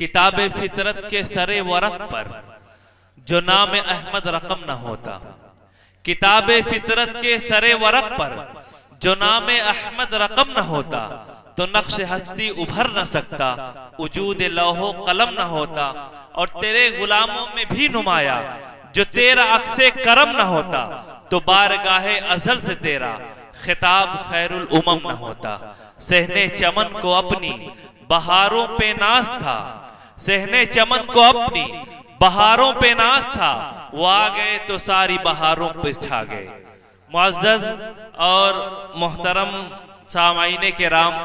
किताब फितरत के सरे वरक पर जो नाम अहमद रकम न होता, किताब फितरत के सरे वरक पर जो नाम अहमद रकम न होता, तो नक्श हस्ती उभर न सकता, वजूद लौहो कलम न होता, और तेरे गुलामों में भी नुमाया जो तेरा अक्से करम न होता, तो बारगाहे अजल से तेरा खिताब खैरुल उमम न होता। सहने चमन को अपनी बहारों पे नाज था, सहने चमन को अपनी बहारों पे नाज था, वो आ गए तो सारी बहारों पे छा गए। मुअज़्ज़ज़ और मोहतरम सामाईने किराम,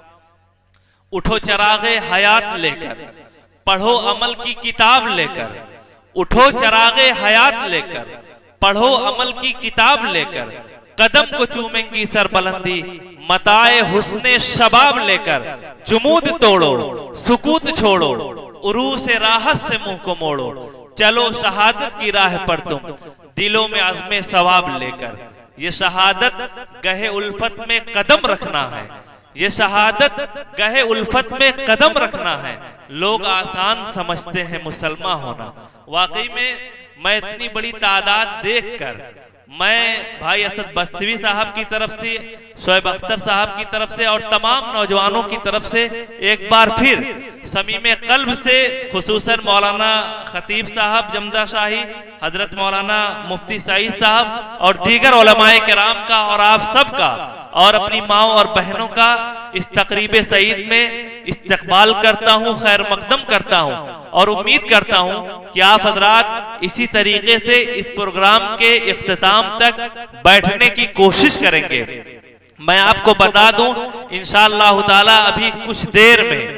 उठो चरागे हयात लेकर, पढ़ो अमल की किताब लेकर, उठो चरागे हयात लेकर, पढ़ो अमल की किताब लेकर, कदम को चूमेंगी सरबलंदी मताए हुस्ने शबाब लेकर, जुमूद तोड़ो सुकूत छोड़ो, उरू से राहत से मुंह को मोड़ो, चलो शहादत की राह पर तुम दिलों में अज़्मे सवाब लेकर। ये शहादत गहे उल्फत में कदम रखना है, ये शहादत गहे उल्फत में कदम रखना है। लोग आसान समझते हैं मुसलमान होना। वाकई में मैं इतनी बड़ी तादाद देखकर, मैं भाई असद बस्तवी साहब की तरफ से, शोएब अख्तर साहब की तरफ से और तमाम नौजवानों की तरफ से एक बार फिर समीमे कल्ब से, खुसूसन मौलाना खतीब साहब जमदा शाही, हजरत मौलाना मुफ्ती सईद साहब और दीगर उलमाए किराम का और आप सब का और अपनी माओ और बहनों का इस तकरीब सईद में इस्तकबाल करता हूँ, खैर मकदम करता हूँ, और उम्मीद करता हूँ कि आप हजरात इसी तरीके से इस प्रोग्राम के इख्तिताम तक बैठने की कोशिश करेंगे। मैं आपको बता दूं, इंशाअल्लाह ताला अभी कुछ देर में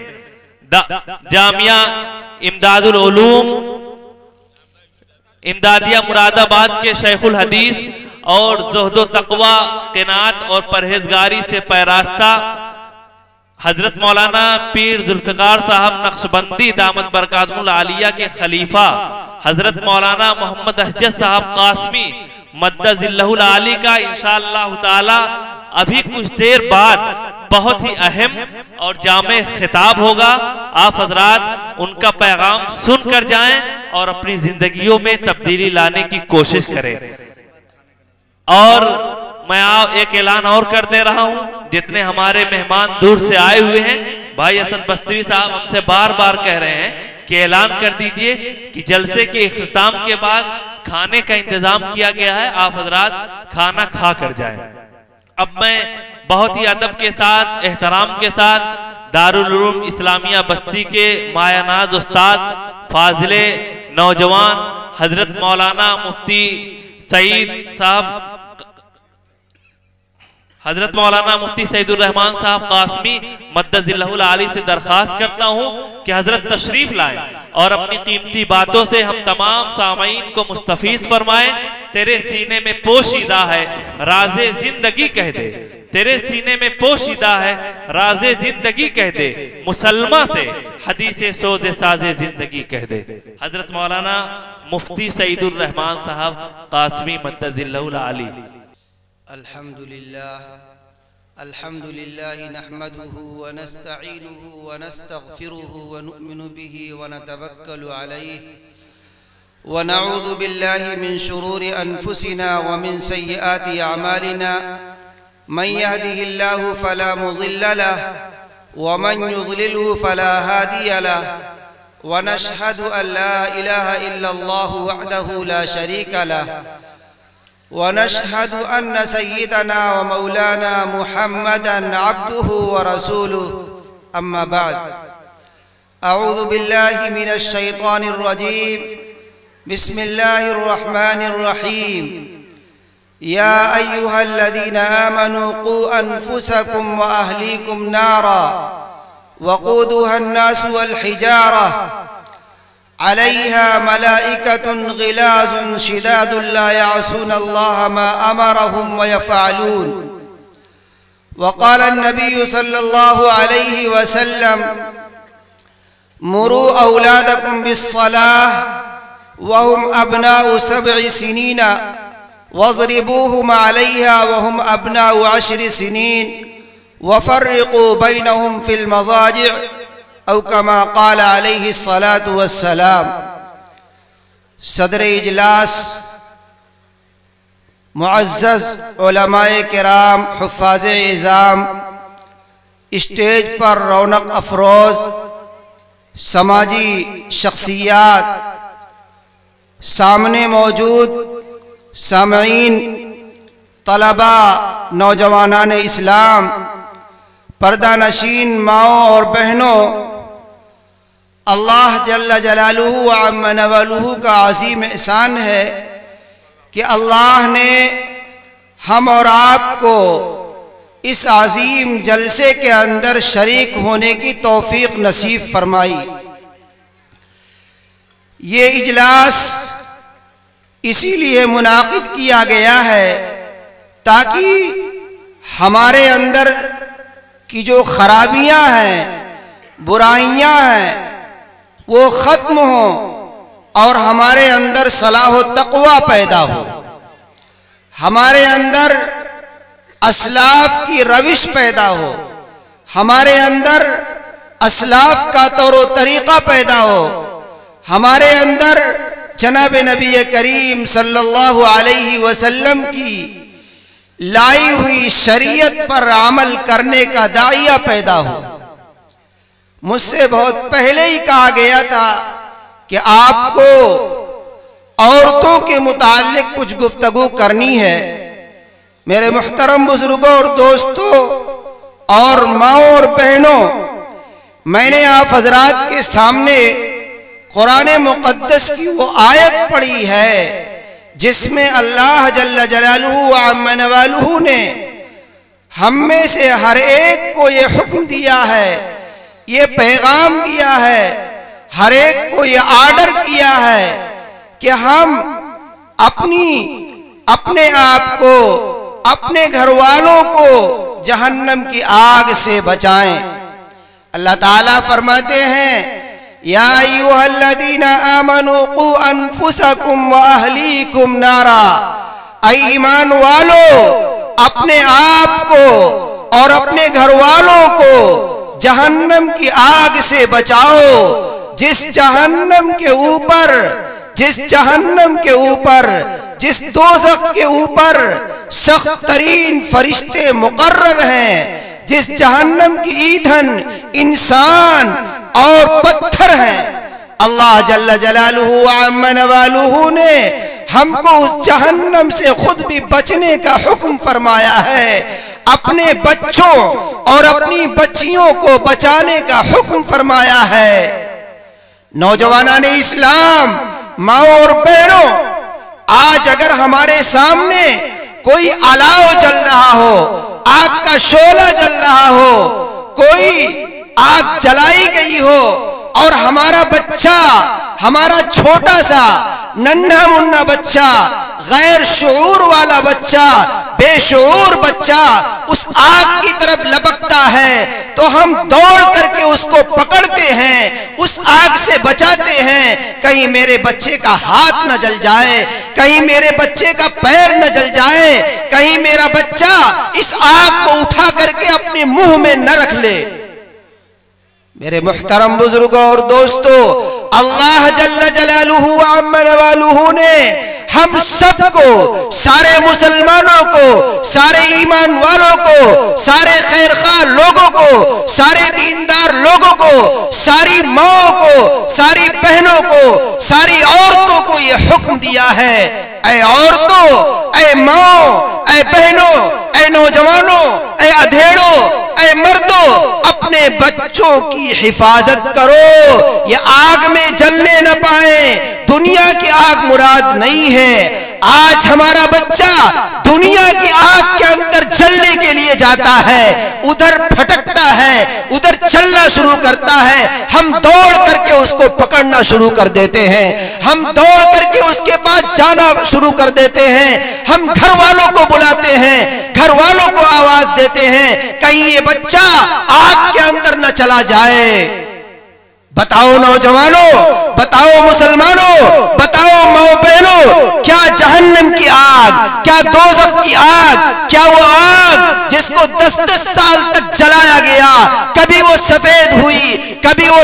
जामिया इमदादुल उलूम इमदादिया मुरादाबाद के शेखुल हदीस और ज़ुहद तक़वा, क़नाअत और परहेजगारी से पैरास्ता हजरत मौलाना पीर जुल्फ़िकार साहब नक्शबंदी दामत बरकातुहुल आलिया के खलीफा हजरत मौलाना मोहम्मद अहजद साहब कासमी मद्दज़िल्लहुल आली का इंशाअल्लाह ताला अभी कुछ देर बाद बहुत ही अहम और जामे खिताब होगा। आप हजरात उनका पैगाम सुनकर जाएं और अपनी जिंदगियों में तब्दीली लाने की कोशिश करें। और मैं एक ऐलान और कर दे रहा हूं, जितने हमारे मेहमान दूर से आए हुए हैं, भाई असद बस्तवी साहब हमसे बार बार कह रहे हैं कि ऐलान कर दीजिए कि जलसे के इख्तिताम के बाद खाने का इंतजाम किया गया है, आप हजरात खाना खा कर जाएं। अब मैं बहुत ही अदब के साथ, एहतराम के साथ दारुल उलूम इस्लामिया बस्ती के मायानाज उस्ताद फाजिले नौजवान हजरत मौलाना मुफ्ती सईद साहब, हजरत मौलाना मुफ्ती सईदुर रहमान साहब कासमी मद्दज़िल्लहुल आली से दरखास्त करता हूं कि हजरत तशरीफ लाएं और अपनी कीमती बातों से हम तमाम सामाईन को मुस्तफीज फरमाएं। तेरे सीने में पोशीदा है राज़े जिंदगी कह दे, तेरे सीने में पोशीदा है राज़े जिंदगी कह दे, मुसलमा से हदीसे सोज़े साज़े जिंदगी कह दे। हजरत मौलाना मुफ्ती सईदुर रहमान साहब कासमी मद्दज़िल्लहुल आली। अल्हम्दुलिल्लाह अल्हम्दुलिल्लाह नहमदुहु व नस्तईनुहु व नस्तगफिरुहु व नु'मिनु बिही व नतवक्कलु अलैहि व नऊज़ु बिल्लाहि मिन शुरूरि अनफुसिना व मिन सय्यिआति अमालिना मन यहदिहिल्लाहु फला मुज़िल्ल लहु व मन युज़लिलहु फला हादिय लहु व नशहदु अन ला इलाहा इल्लल्लाहु वहदहु ला शरीका लहु व नशहदु अन्न सय्यिदना व मौलाना मुहम्मदन अब्दुहु व रसूलुहु अम्मा बाद। अऊज़ु बिल्लाहि मिनश शैतानिर रजीम। बिस्मिल्लाहिर रहमानिर रहीम। या अय्युहल्लज़ीना आमनू qu अनफुसकुम व अहलीकुम नारा वक़ूदुहा अन्नासु वल हिजारा अलैहा मलाइकतुन गिलाज़ुन शिदादुन ला यअसून अल्लाह मा अमरहुम व यफ़अलून। वक़ाल अन्नबिय्यु सल्लल्लाहु अलैहि वसल्लम मुरू औलादकुम बिस्सलाह वहुम अब्नाउ सब'i सिनीन वज़रिबूहुम अलैहा वहुम अब्नाउ 10 सिनीन वफ़र्रिक़ू बैनहुम फ़िल मज़ाजिअ औ कमा क़ाल अलैहिस्सलातु वस्सलाम। सदर इजलास, मुअज़्ज़ज़ उलमाए किराम, हुफ़्फ़ाज़े इज़ाम, स्टेज पर रौनक अफरोज़ समाजी शख्सियात, सामने मौजूद सामईन, तलबा, नौजवानान इस्लाम, पर्दा नशीन माओं और बहनों, अल्लाह जल्ल जलालुहु व अम्मा नवालुहु का अज़ीम एहसान है कि अल्लाह ने हम और आपको इस अज़ीम जलसे के अंदर शरीक होने की तौफीक नसीब फरमाई। ये इजलास इसीलिए मुनाकिद किया गया है ताकि हमारे अंदर की जो खराबियां हैं, बुराइयां हैं, वो ख़त्म हो और हमारे अंदर सलाह तक़वा पैदा हो, हमारे अंदर असलाफ की रविश पैदा हो, हमारे अंदर असलाफ का तौर तरीक़ा पैदा हो, हमारे अंदर जनाब नबी करीम सल्लल्लाहु अलैहि वसल्लम की लाई हुई शरीयत पर अमल करने का दाइया पैदा हो। मुझसे बहुत पहले ही कहा गया था कि आपको औरतों के मुताल्लिक कुछ गुफ्तगू करनी है। मेरे मुहतरम बुजुर्गों और दोस्तों और माओं और बहनों, मैंने आप हजरात के सामने कुरान मुक़द्दस की वो आयत पढ़ी है जिसमें अल्लाह जल्ल जलालुहु व अम्मा नवालुहु ने हम में से हर एक को ये हुक्म दिया है, ये पैगाम दिया है, हर एक को ये आर्डर किया है कि हम अपने आप को, अपने घर वालों को जहन्नम की आग से बचाएं। अल्लाह ताला फरमाते हैं, या अय्युहल्लज़ीना आमनू क़ू अनफुसकुम व अहलीकुम नारा, ऐ ईमान वालों, अपने आप को और अपने घर वालों को जहन्नम की आग से बचाओ। जिस जहन्नम के ऊपर, जिस दोज़ख के ऊपर सख्त तरीन फरिश्ते मुकर्रर हैं, जिस जहन्नम की ईंधन इंसान और पत्थर हैं, अल्लाह जल्ल जलालुहु व अम्मा नवालुहु ने हमको उस जहन्नम से खुद भी बचने का हुक्म फरमाया है, अपने बच्चों और अपनी बच्चियों को बचाने का हुक्म फरमाया है। नौजवानान इस्लाम, माओ और बहनों, आज अगर हमारे सामने कोई अलाव जल रहा हो, आग का शोला जल रहा हो, कोई आग जलाई गई हो और हमारा बच्चा, हमारा छोटा सा नन्हा मुन्ना बच्चा, गैर शऊर वाला बच्चा, बेशऊर बच्चा उस आग की तरफ लपकता है तो हम दौड़ करके उसको पकड़ते हैं, उस आग से बचाते हैं। कहीं मेरे बच्चे का हाथ न जल जाए, कहीं मेरे बच्चे का पैर न जल जाए, कहीं मेरा बच्चा इस आग को उठा करके अपने मुंह में न रख ले। मेरे मुहतरम बुजुर्गों और दोस्तों, अल्लाह जल्ल जलालुहु व अम्मा नवालुहु ने हम सबको, सारे मुसलमानों को, सारे ईमान वालों को, सारे खैरखा लोगों को, सारे दीनदार लोगों को, सारी माओं को, सारी बहनों को, सारी औरतों को यह हुक्म दिया है, ऐ औरतों, ऐ माओ, ऐ बहनों, ऐ नौजवानों, ऐ अधेड़ों, ऐ मर्दों, अपने बच्चों की हिफाजत करो, ये आग में जलने न पाए। दुनिया की आग मुराद नहीं है। आज हमारा बच्चा दुनिया की आग के अंदर जलने के लिए जाता है, उधर भटकता है, उधर चलना शुरू करता है, हम दौड़ करके उसको पकड़ना शुरू कर देते हैं, हम दौड़ करके उसके पास जाना शुरू कर देते हैं, हम घर वालों को बुलाते हैं, घर वालों को आवाज देते हैं, कहीं ये बच्चा आग के अंदर न चला जाए। बताओ नौजवानों, बताओ मुसलमानों, बताओ माओ बहनों, क्या जहन्नम की आग, क्या दोज़ख की आग, क्या वो आग जिसको 10-10 साल तक जलाया गया, कभी वो सफेद हुई, कभी वो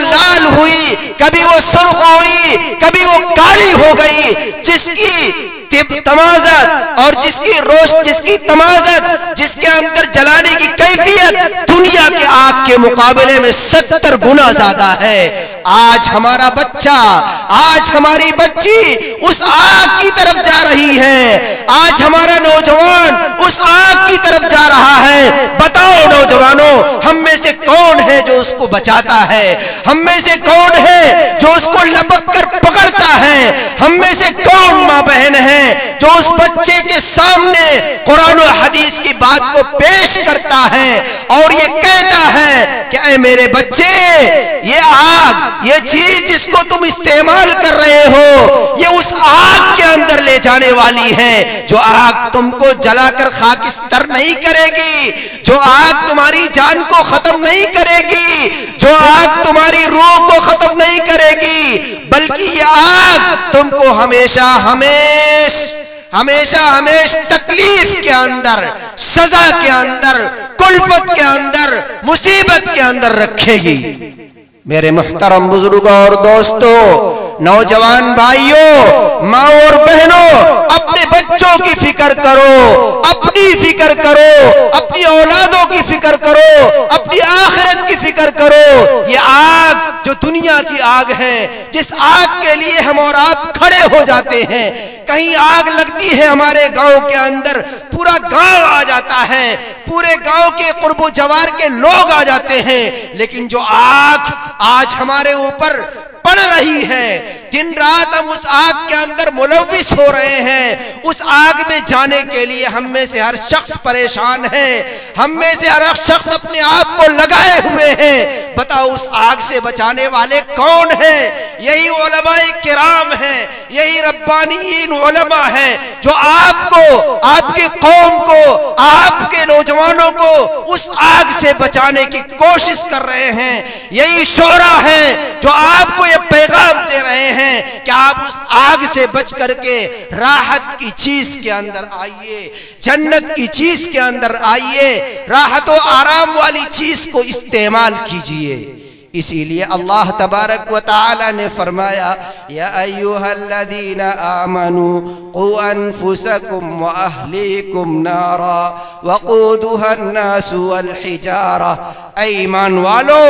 कभी वो सुर्ख हुई, कभी वो काली हो गई, जिसकी तमाज़त और जिसकी तमाज़त, जिसके अंदर जलाने की कैफियत दुनिया के आग के मुकाबले में 70 गुना ज्यादा है। आज हमारा बच्चा, आज हमारी बच्ची उस आग की तरफ जा रही है, आज हमारा नौजवान उस आग की तरफ जा रहा है। बताओ नौजवानों, हम में से कौन है जो उसको बचाता है? हम में से कौन है जो उसको लपक कर पकड़ता है? हम में से कौन माँ बहन है जो उस बच्चे के सामने कुरान और हदीस की बात को पेश करता है और ये कहता है कि ऐ मेरे बच्चे, ये आग, ये चीज जिसको तुम इस्तेमाल कर रहे हो, ये उस आग के अंदर ले जाने वाली है। जो आग तुमको जलाकर खाकिस्तर नहीं करेगी, जो आग तुम्हारी जान को खत्म नहीं करेगी, जो आग तुम्हारी रूह को खत्म नहीं करेगी, बल्कि ये आग तुमको हमेशा तकलीफ के अंदर, सजा के अंदर, कुल्फत के अंदर, मुसीबत के अंदर रखेगी। मेरे मुहतरम बुजुर्गों और दोस्तों, नौजवान भाइयों, माँ और बहनों, अपने बच्चों की फिक्र करो, अपनी फिक्र करो, अपनी औलादों की फिक्र करो, अपनी आखिरत की फिक्र करो। ये आग जो दुनिया की आग है, जिस आग के लिए हम और आप खड़े हो जाते हैं, कहीं आग लगती है हमारे गांव के अंदर, पूरा गांव आ जाता है, पूरे गांव के कुर्बो जवार के लोग आ जाते हैं, लेकिन जो आग आज हमारे ऊपर पड़ रही है, दिन रात हम उस आग के अंदर मुलव्विस हो रहे हैं। उस आग में जाने के लिए हम में से हर शख्स परेशान है, हम में से हर शख्स अपने आप को लगाए हुए हैं। बताओ उस आग से बचाने वाले कौन है? यही उलमाए किराम है, यही रब्बानीन उलमा है जो आपको, आपके कौम को, आपके नौजवानों को उस आग से बचाने की कोशिश कर रहे हैं। यही शोरा है जो आपको ये पैगाम दे रहे हैं कि आप उस आग से बच करके राहत की चीज के अंदर आइए, जन्नत की चीज के अंदर आइए, राहत और आराम वाली चीज को इस्तेमाल कीजिए। इसीलिए अल्लाह तबारक व तआला ने फरमाया, या अय्युहल्लज़ीना आमनू क़ू अनफुसकुम व अहलीकुम नारा वक़ूदुहन्नासु वल हिजारा। ऐ ईमान वालो,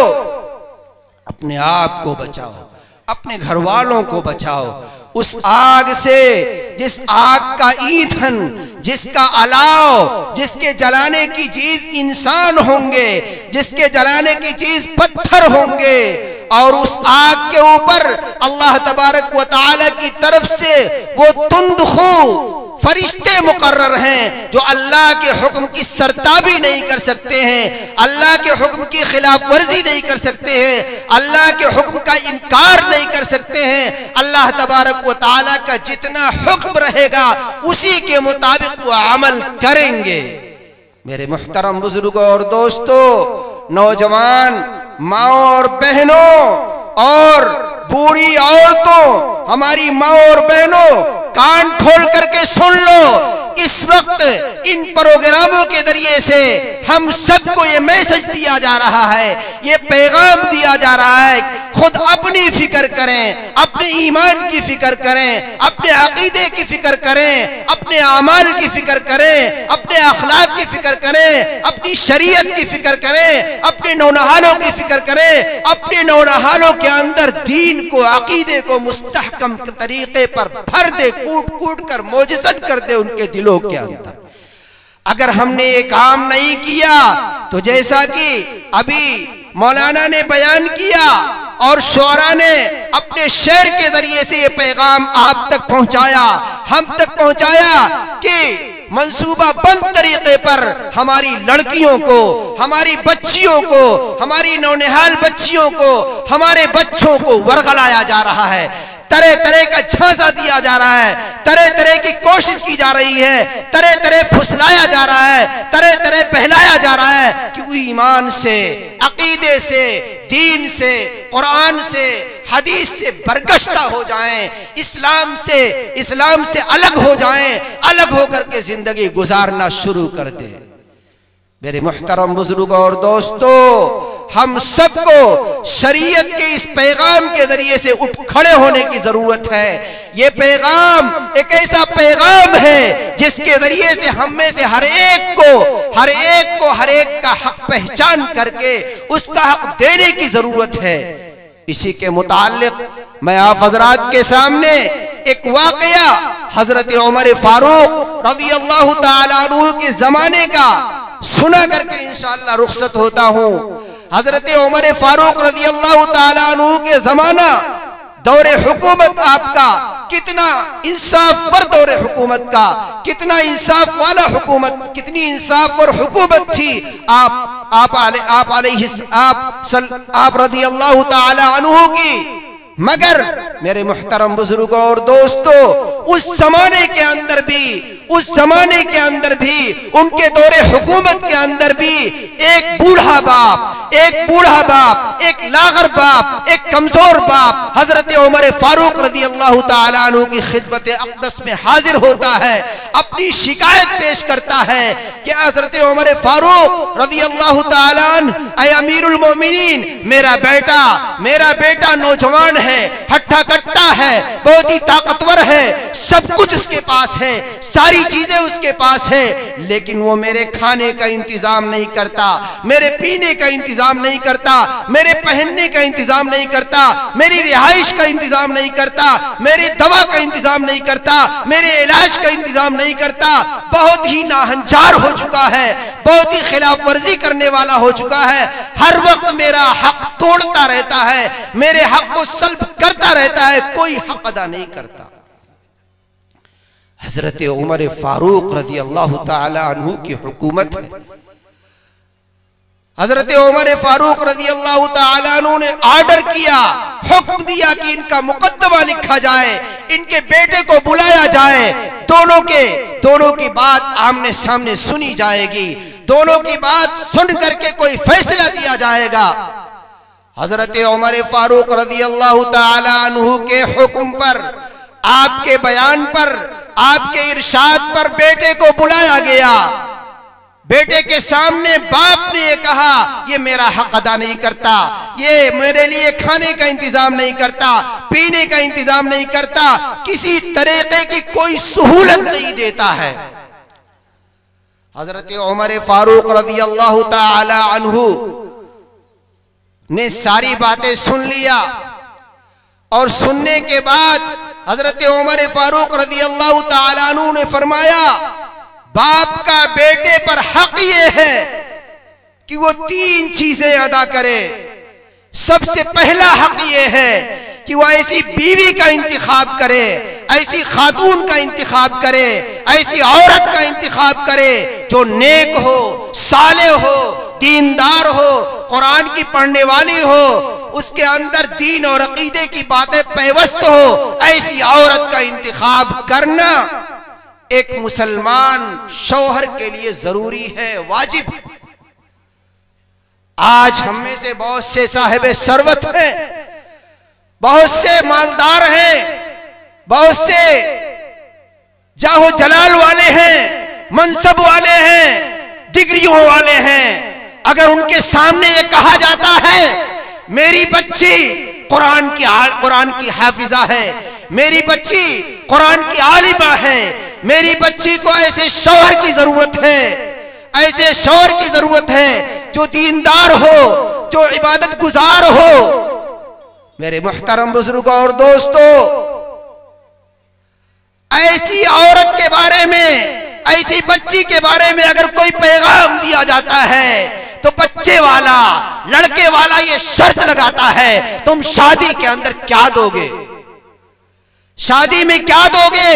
अपने आप को बचाओ, अपने घर वालों को बचाओ उस आग से, जिस आग का ईंधन, जिसका अलाव, जिसके जलाने की चीज इंसान होंगे, जिसके जलाने की चीज पत्थर होंगे। और उस आग के ऊपर अल्लाह तबारक व तआला की तरफ से वो तुंदखू फरिश्ते मुकर्रर हैं जो अल्लाह के हुक्म की सरताबी नहीं कर सकते हैं, अल्लाह के हुक्म की खिलाफ वर्जी नहीं कर सकते हैं, अल्लाह के हुक्म का इनकार नहीं कर सकते हैं। अल्लाह तबारक व तआला का जितना हुक्म रहेगा उसी के मुताबिक वो अमल करेंगे। मेरे मुहतरम बुजुर्गों और दोस्तों, नौजवान, माओ और बहनों और बूढ़ी औरतों, हमारी माँ और बहनों, कान खोल करके सुन लो। इस वक्त इन प्रोग्रामों के जरिए से हम सबको ये मैसेज दिया जा रहा है, ये पैगाम दिया जा रहा है, खुद अपनी फिक्र करें, अपने ईमान की फिक्र करें, अपने अकीदे की फिक्र करें, अपने अमाल की फिक्र करें, अपने अखलाक की फिक्र करें, अपनी शरीयत की फिक्र करें, अपने नौनहालों की फिक्र करें, अपने नौनहालों के अंदर दीन को, अकीदे को मुस्तहकम तरीके पर भर दे, कूट कूट कर मोजज़त कर दे उनके दिलों के अंदर। अगर हमने ये काम नहीं किया तो जैसा कि अभी मौलाना ने बयान किया और शोरा ने अपने शेर के जरिए से ये पैगाम आप तक पहुंचाया, हम तक पहुंचाया कि मंसूबा बंद तरीके पर हमारी लड़कियों को, हमारी बच्चियों को, हमारी नौनिहाल बच्चियों को, हमारे बच्चों को वर्गलाया जा रहा है, तरह तरह का झांसा दिया जा रहा है, तरह तरह की कोशिश की जा रही है, तरह तरह फुसलाया जा रहा है, तरह तरह बहलाया जा रहा है कि वो ईमान से, अकीदे से, दीन से, कुरान से, हदीस से बरगश्ता हो जाएं, इस्लाम से अलग हो जाएं, अलग होकर के जिंदगी गुजारना शुरू कर दें। मेरे मुहतरम बुजुर्गों और दोस्तों, हम सबको शरीयत के इस पैगाम के जरिए से उठ खड़े होने की जरूरत है। ये पैगाम एक ऐसा पैगाम है जिसके जरिए से हम में से हर एक को हर एक का हक पहचान करके उसका हक देने की जरूरत है। इसी के मुताल्लिक मैं आप हजरात के सामने एक वाकया हजरत उमर फारूक रज़ी अल्लाह ताला अन्हु के जमाने का सुना करके इंशाअल्लाह रुखसत होता हूँ। हजरत उमर फारूक रज़ी अल्लाह ताला अन्हु के जमाना दौरे हुकूमत आपका कितना इंसाफ पर दौरे हुकूमत का कितना इंसाफ वाला हुकूमत, कितनी इंसाफ और हुकूमत थी। आप रज़ी अल्लाह ताला अन्हु की। मगर मेरे मुहतरम बुजुर्गों और दोस्तों, उस जमाने के अंदर भी उनके दौरे हुकूमत के अंदर भी एक बूढ़ा बाप, एक लागर बाप, एक कमजोर बाप हजरत उमर फारूक रज़ी अल्लाह ताला अन्हु की खिदमत अक़दस में हाजिर होता है, अपनी शिकायत पेश करता है कि हजरत उमर फारूक रज़ी अल्लाह ताला अन्हु, ऐ अमीरुल मोमिनीन, मेरा बेटा नौजवान है, हट्टा कट्टा है, बहुत ही ताकतवर है, सब कुछ उसके पास है, सारी चीजें उसके पास है, लेकिन वो मेरे खाने का इंतजाम नहीं करता, मेरे पीने का इंतजाम नहीं करता, मेरे पहनने का इंतजाम नहीं करता, मेरी रिहाइश का इंतजाम नहीं करता, मेरे दवा का इंतजाम नहीं करता, मेरे इलाज का इंतजाम नहीं करता। बहुत ही नाहंचार हो चुका है, बहुत ही खिलाफ वर्जी करने वाला हो चुका है, हर वक्त मेरा हक तोड़ता रहता है, मेरे हक को सल्ब करता रहता है, कोई हक अदा नहीं करता। हजरत उमर फारूक रज़ी अल्लाह ताला अन्हु की हुकूमत है। हजरत उमर फारूक रज़ी अल्लाह ताला अन्हु ने आर्डर किया, हुक्म दिया कि इनका मुकद्दमा लिखा जाए, इनके बेटे को बुलाया जाए, दोनों की बात आमने सामने सुनी जाएगी, दोनों की बात सुन करके कोई फैसला दिया जाएगा। हजरत उमर फारूक रज़ी अल्लाह ताला अन्हु के हुक्म पर, आपके बयान पर, आपके इरशाद पर बेटे को बुलाया गया। बेटे के सामने बाप ने कहा, ये मेरा हक अदा नहीं करता, ये मेरे लिए खाने का इंतजाम नहीं करता, पीने का इंतजाम नहीं करता, किसी तरीके की कोई सहूलत नहीं देता है। हजरत उमर फारूक रज़ी अल्लाह ताला अन्हु ने सारी बातें सुन लिया और सुनने के बाद हजरत उमर फारूक रज़ी अल्लाह ताला अन्हु ने फरमाया, बाप का बेटे पर हक ये है कि वो 3 चीजें अदा करे। सबसे पहला हक ये है कि वो ऐसी बीवी का इंतखाब करे, ऐसी खातून का इंतखाब करे, ऐसी औरत का इंतखाब करे जो नेक हो, सालेह हो, दीनदार हो, कुरान की पढ़ने वाली हो, उसके अंदर दीन और अकीदे की बातें पैवस्त हो, ऐसी औरत का इंतखाब करना एक मुसलमान शौहर के लिए जरूरी है, वाजिब। आज हम में से बहुत से साहिबे सरवत हैं, बहुत से मालदार हैं, बहुत से जाहो जलाल वाले हैं, मनसब वाले हैं, डिग्रियों वाले हैं। अगर उनके सामने ये कहा जाता है मेरी बच्ची कुरान की हाफिजा है, मेरी बच्ची कुरान की आलिमा है, मेरी बच्ची को ऐसे शौहर की जरूरत है, ऐसे शौहर की जरूरत है जो दीनदार हो, जो इबादत गुजार हो। मेरे मुहतरम बुजुर्गों और दोस्तों, ऐसी औरत के बारे में, ऐसी बच्ची के बारे में अगर कोई पैगाम दिया जाता है तो बच्चे वाला, लड़के वाला ये शर्त लगाता है, तुम शादी के अंदर क्या दोगे, शादी में क्या दोगे,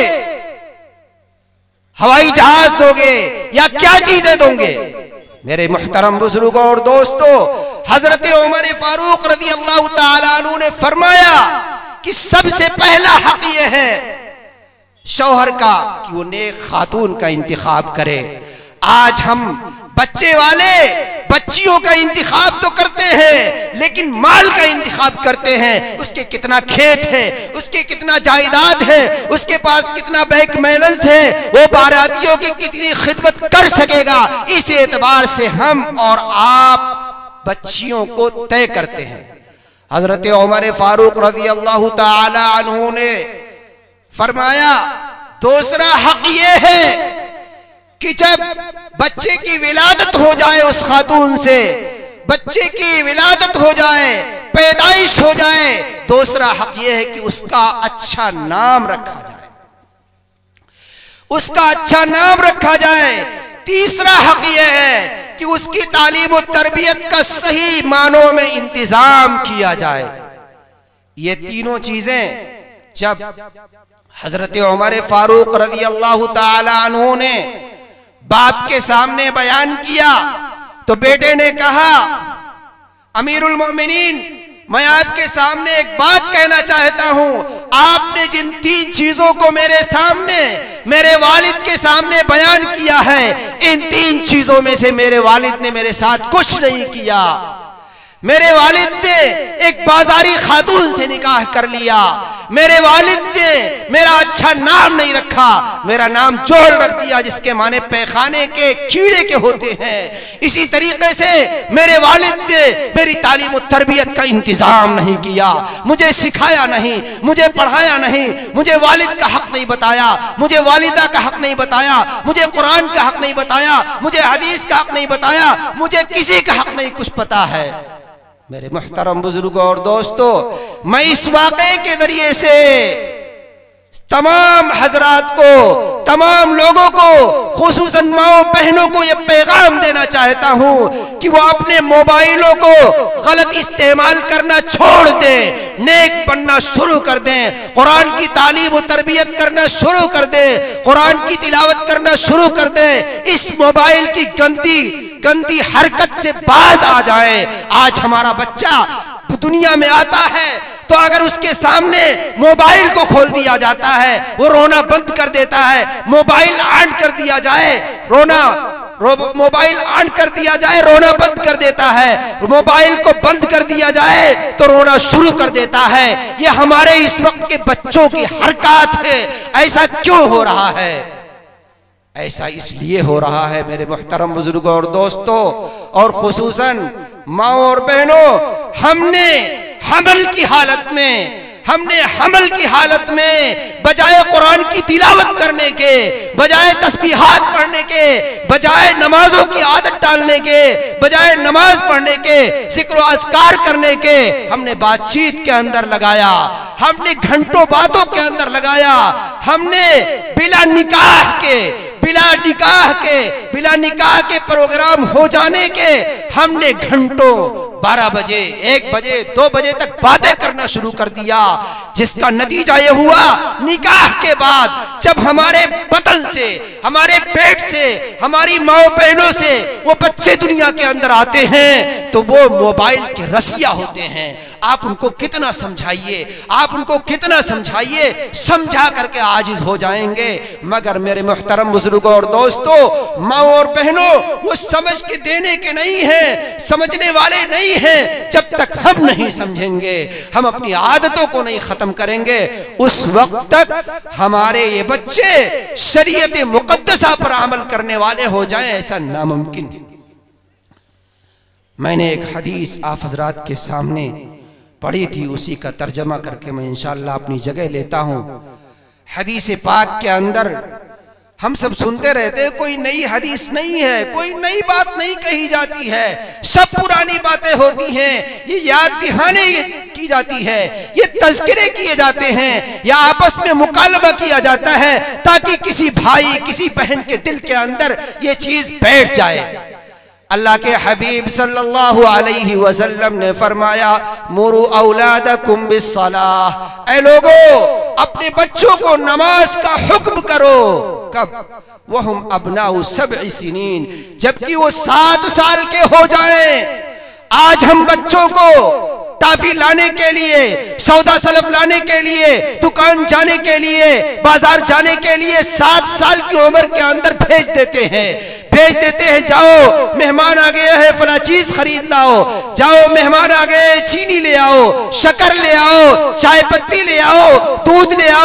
हवाई जहाज दोगे या क्या चीजें दोगे। मेरे मुहतरम बुजुर्गों और दोस्तों, हजरत उमर फारूक रज़ी अल्लाह ताला अन्हु ने फरमाया कि सबसे पहला हक ये है शौहर का कि वो नेक खातून का इंतखाब करे। आज हम बच्चे वाले बच्चियों का इंतखाब तो करते हैं, लेकिन माल का इंतखाब करते हैं, उसके कितना खेत है, उसके कितना जायदाद है, उसके पास कितना बैंक बैलेंस है, वो बारातियों की कितनी खिदमत कर सकेगा। इस एतबार से हम और आप बच्चियों को तय करते हैं। हजरत उमर फारूक रज़ी अल्लाह ताला अन्हु ने फरमाया, दूसरा हक ये है कि जब बच्चे की विलादत हो जाए, उस खातून से बच्चे की विलादत हो जाए, पैदाइश हो जाए, दूसरा हक यह है कि उसका अच्छा नाम रखा जाए, उसका अच्छा नाम रखा जाए। तीसरा हक यह है कि उसकी तालीम और तरबियत का सही मानों में इंतजाम किया जाए। ये तीनों चीजें जब हजरत उमर फारूक रज़ी अल्लाह ताला अन्हु ने बाप के सामने बयान किया तो बेटे ने कहा, अमीरुल मोमिनीन, मैं आपके सामने एक बात कहना चाहता हूं। आपने जिन 3 चीजों को मेरे सामने, मेरे वालिद के सामने बयान किया है, इन 3 चीजों में से मेरे वालिद ने मेरे साथ कुछ नहीं किया। मेरे वालिद ने एक बाजारी खातून से निकाह कर लिया। मेरे वालिद ने मेरा अच्छा नाम नहीं रखा, मेरा नाम जोड़ रख दिया, जिसके माने पैखाने के कीड़े के होते हैं। इसी तरीके से मेरे वालिद ने मेरी तालीम और तरबियत का इंतजाम नहीं किया, मुझे सिखाया नहीं, मुझे पढ़ाया नहीं, मुझे वालिद का हक नहीं बताया, मुझे वालिदा का हक नहीं बताया, मुझे कुरान का हक नहीं बताया, मुझे हदीस का हक नहीं बताया, मुझे किसी का हक नहीं कुछ पता है। मेरे मुहतरम बुजुर्गों और दोस्तों, मैं इस वाक़े के जरिए से तमाम हजरात को, तमाम लोगों को, खुसूसन माओ बहनों को ये पैगाम देना चाहता हूँ कि वो अपने मोबाइलों को गलत इस्तेमाल करना छोड़ दें, नेक बनना शुरू कर दें, कुरान की तालीम और तरबियत करना शुरू कर दें, कुरान की तिलावत करना शुरू कर दें। इस मोबाइल की गंदी हरकत से बाज आ जाए। आज हमारा बच्चा दुनिया में आता है तो अगर उसके सामने मोबाइल को खोल दिया जाता है, वो रोना बंद कर देता है। मोबाइल ऑन कर दिया जाए, मोबाइल ऑन कर दिया जाए, रोना बंद कर देता है। मोबाइल को बंद कर दिया जाए तो रोना शुरू कर देता है। ये हमारे इस वक्त के बच्चों की हरकत है। ऐसा क्यों हो रहा है? ऐसा इसलिए हो रहा है मेरे मुहतरम बुजुर्गों और दोस्तों, और खुसूसन माँ और बहनों, हमने हमल की हालत में बजाय कुरान की तिलावत करने के, बजाय तस्बीहात पढ़ने के, बजाय नमाजों की आदत डालने के, बजाय नमाज पढ़ने के, जिक्र अज़कार करने के, हमने बातचीत के अंदर लगाया, हमने घंटों बातों के अंदर लगाया। हमने बिला निकाह के प्रोग्राम हो जाने के हमने घंटों 12 बजे, 1 बजे, 2 बजे तक बातें करना शुरू कर दिया, जिसका नतीजा ये हुआ, निकाह के बाद जब हमारे बदन से, हमारे पेट से, हमारी माँ बहनों से वो बच्चे दुनिया के अंदर आते हैं तो वो मोबाइल के रसिया होते हैं। आप उनको कितना समझाइए, समझा करके आजिज हो जाएंगे। मगर मेरे मुहतरम बुजुर्गों और दोस्तों, माँ और बहनों, वो समझ के देने के नहीं हैं, समझने वाले नहीं हैं। जब तक हम नहीं समझेंगे, हम अपनी आदतों को नहीं खत्म करेंगे, उस वक्त तक हमारे ये बच्चे शरीयत मुकद्दसा पर अमल करने वाले हो जाएं, ऐसा नामुमकिन है। मैंने एक हदीस आप हजरात के सामने पढ़ी थी, उसी का तर्जमा करके मैं इंशाअल्लाह अपनी जगह लेता हूँ। हदीस पाक के अंदर हम सब सुनते रहते हैं, कोई नई हदीस नहीं है, कोई नई बात नहीं कही जाती है, सब पुरानी बातें होती हैं। ये याद दहानी की जाती है, ये तज़किरे किए जाते हैं, या आपस में मुकालमा किया जाता है ताकि किसी भाई, किसी बहन के दिल के अंदर ये चीज बैठ जाए। अल्लाह के हबीब सल्लल्लाहु अलैहि वसल्लम ने फरमाया, मुरु औलादकुम बिस्सलाह, ऐ लोगों, अपने बच्चों को नमाज का हुक्म करो। कब? वहुम अबनाउ सब'i सिनीन, जबकि वो 7 साल के हो जाएं। आज हम बच्चों को टाफी लाने के लिए, सौदा सलफ लाने के लिए, दुकान जाने के लिए, बाजार जाने के लिए 7 साल की उम्र के अंदर भेज देते हैं, जाओ मेहमान आ गए हैं, फला चीज खरीद लाओ, जाओ मेहमान आ गए, चीनी ले आओ, शक्कर ले आओ, चाय पत्ती ले आओ, दूध ले आओ,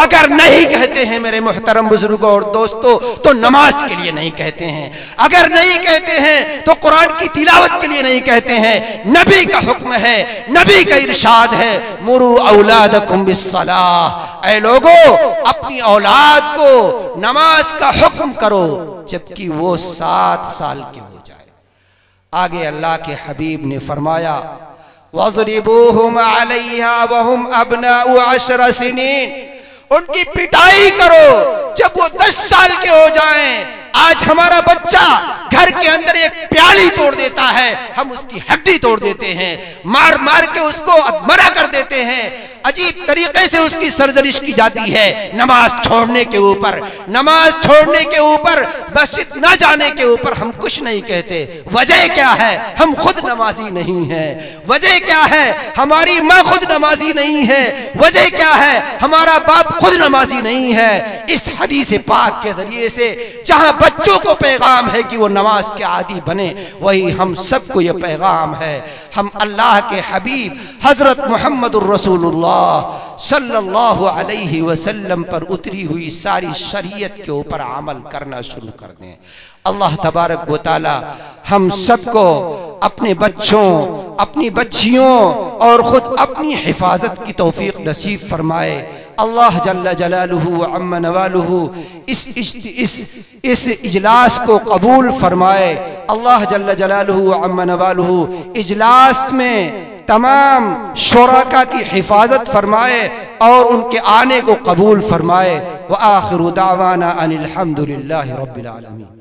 अगर नहीं कहते हैं मेरे मुहतरम बुजुर्गों और दोस्तों तो नमाज के लिए नहीं कहते हैं, अगर नहीं कहते हैं तो कुरान की तिलावत के लिए नहीं कहते हैं। नबी का हुक्म है, नबी का इरशाद है, मुरू औलादकुम बिस्सलाह, ऐ लोगों अपनी औलाद को नमाज का हुक्म करो जबकि वो 7 साल के हो जाए। आगे अल्लाह के हबीब ने फरमाया वज़रिबूहुम अलैहा वहुम अबनाउ 10 सिनीन, उनकी पिटाई करो जब वो 10 साल के हो जाएं। आज हमारा बच्चा घर के अंदर एक प्याली तोड़ देता है, हम उसकी हड्डी तोड़ देते हैं, मार मार के उसको मरा कर देते हैं, अजीब तरीके से उसकी सर्जरिश की जाती है। नमाज छोड़ने के ऊपर, नमाज छोड़ने के ऊपर, मस्जिद न जाने के ऊपर हम कुछ नहीं कहते। वजह क्या है? हम खुद नमाजी नहीं है। वजह क्या है? हमारी माँ खुद नमाजी नहीं है। वजह क्या है? हमारा बाप खुद नमाजी नहीं है। इस हदीस पाक के जरिए से जहां बच्चों को पैगाम है कि वो नमाज के आदी बने, वही हम सबको ये पैगाम है। हम अल्लाह के हबीब हजरत मोहम्मदुर रसूलुल्लाह सल्लल्लाहु अलैहि वसल्लम पर उतरी हुई सारी शरीयत के ऊपर अमल करना शुरू कर दें। अल्लाह तबारक व तआला हम सबको अपने बच्चों, अपनी बच्चियों और खुद अपनी हिफाजत की तौफीक नसीब फरमाए। अल्लाह जल्ल जलालुहु व अम्मा नवालुहु इस इजलास को कबूल फरमाए। अल्लाह जल्ल जलालुहु व अम्मा नवालुहु इजलास में तमाम शुरका की हिफाजत फरमाए और उनके आने को कबूल फरमाए। व आखिरु दावाना अनिल हम्दुलिल्लाहि रब्बिल आलमीन।